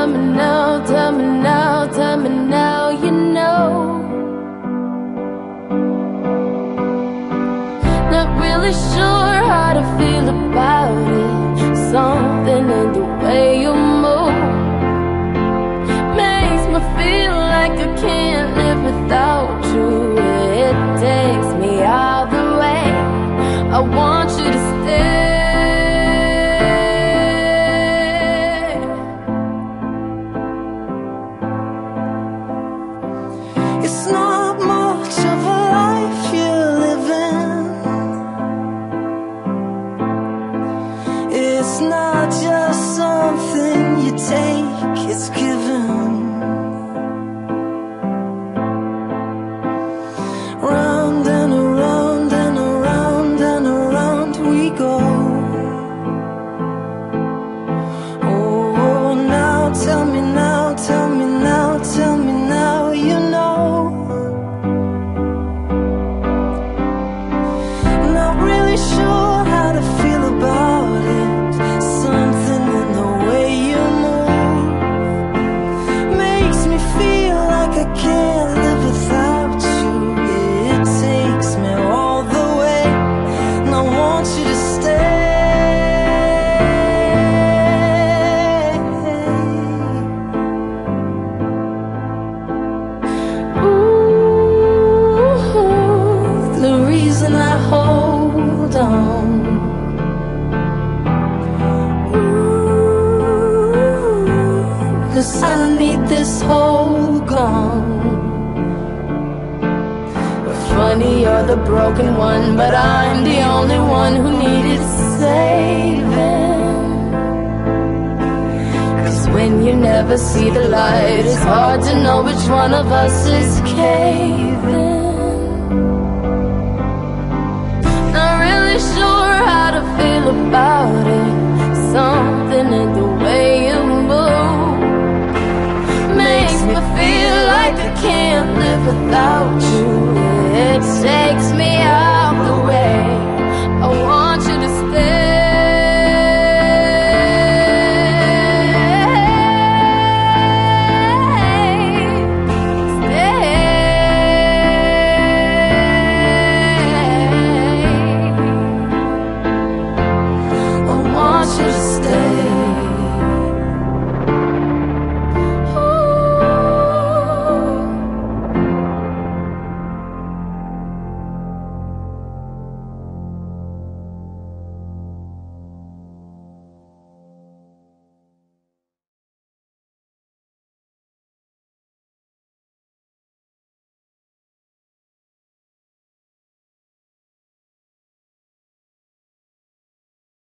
tell me now, tell me now, tell me now, you know. Not really sure how to feel about it. Something in the way you move makes me feel like I can't live without you. It takes me out the way. I want you to stay. It's not much of a life you're living. It's not just something you take, it's given. Round and around and around and around we go. Oh, now tell me now, tell me now, tell me now, you know. Not really sure how to feel about it. Something in the way you move makes me feel like I can't live without you. It takes me all the way, and I want you to stay. Ooh, the reason I hold on. Ooh, 'cause I need this whole gone. Funny, you're the broken one, but I'm the only one who needed saving. 'Cause when you never see the light, it's hard to know which one of us is caving. Not really sure how to feel about it. Something in the